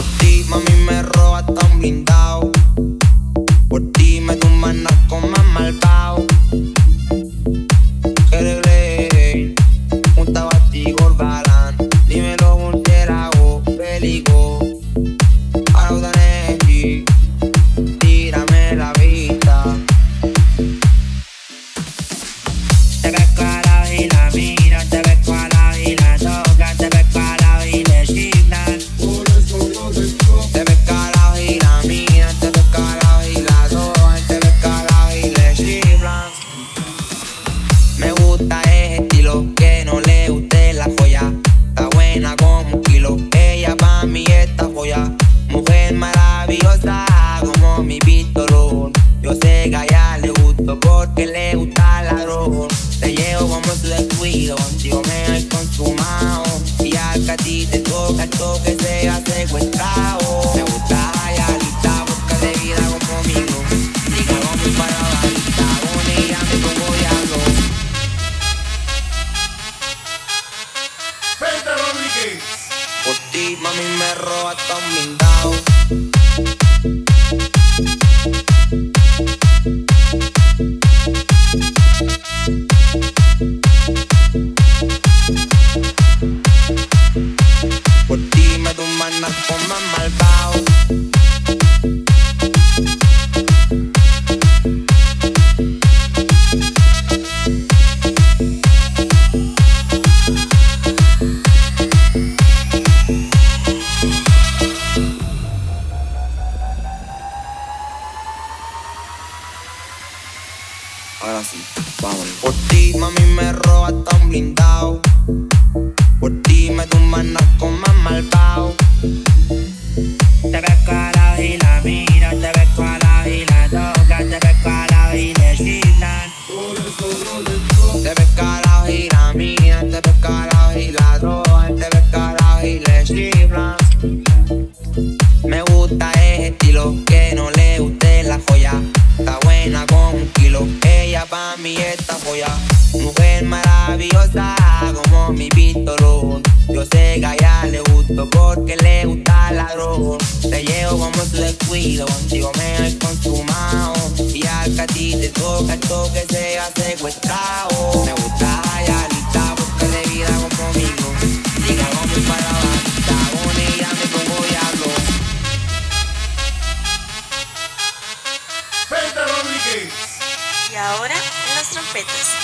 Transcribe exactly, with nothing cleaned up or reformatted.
ti, mami, me roba tan blindado. Por ti me tumban con más malvado. Querele, junta Batigor Galán. Dímelo, murciélago, peligro. Araudanesi, tírame la vista. Te pesco a la y la mira, te pesco a la y la toca, te pesco a la y le signan. Te pesco a la y la mira, te pesco a la y la toca, te pesco a la y le signan. Me gusta ese estilo, que no le guste la joya. Está buena como un kilo, ella pa' mí esta joya. Mujer maravillosa como mi pistolón. Yo sé que a ella le gusto porque le gusta la droga. Te llevo como su descuido, contigo me he consumado. Y al que a ti te toca el toque sea secuestrado. Me gusta Ayalita porque de vida como mío. Diga como para balita, con ella me pongo diablo. Peter Rodríguez. Por ti, mami, me roba tan blindado. Por ti me tumban con más malvado. Ahora sí, vámonos. Por ti, mami, me roba tan blindado. Por ti me tumban con más malvado. Te pesco a la y la mira, te pesco a la y la toca, te pesco a la y le signan. Te pesco a la y la mira, te pesco a la y la toca, te pesco a la y le signan. Me gusta ese estilo, que no le guste la joya. Está buena como un kilo, ella pa' mí esta joya. Mujer maravillosa como mi pistolón. Yo sé que a ella le gusto porque le gusta la droga. Te llevo como su descuido, contigo me he consumado. Y al que a ti te toca el toque sea secuestrado. Me gusta Ayalita porque de vida conmigo. Diga como para balita, con ella me pongo diablo. Peter Rodríguez. Y ahora en las trompetas.